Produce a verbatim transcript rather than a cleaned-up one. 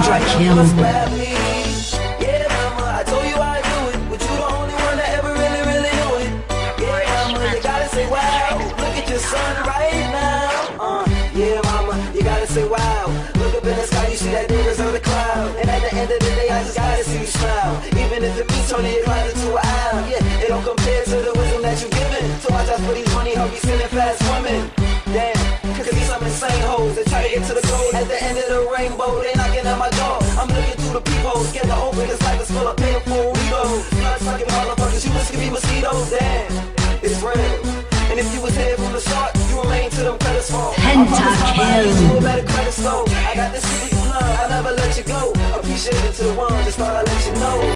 Pentakill. Yeah, mama, I told you I'd do it, but you the only one that ever really, really knew it. Yeah, mama, you gotta say wow. Look at your son right now. Uh, yeah, mama, you gotta say wow. Look up in the sky, you see that niggas on the cloud. And at the end of the day, I just gotta see you smile. Even if it means turning your closet to an aisle. Yeah, it don't compare to the wisdom that you given. So I just for these money, help you sending fast women. Damn, cause these some insane hoes that try to get to the goal. At the end of the rainbow, they knocking at my door. I'm looking through the peepholes, get the open, cause life is full of painful egos. Blood sucking motherfuckers, you must be mosquitoes. Damn, it's real. And if you was here from the start, you remain to them credits fall. Pentakill. You a better credit score. I got this shit you love, I never let you go. Appreciate it to the one, just thought I'd let you know.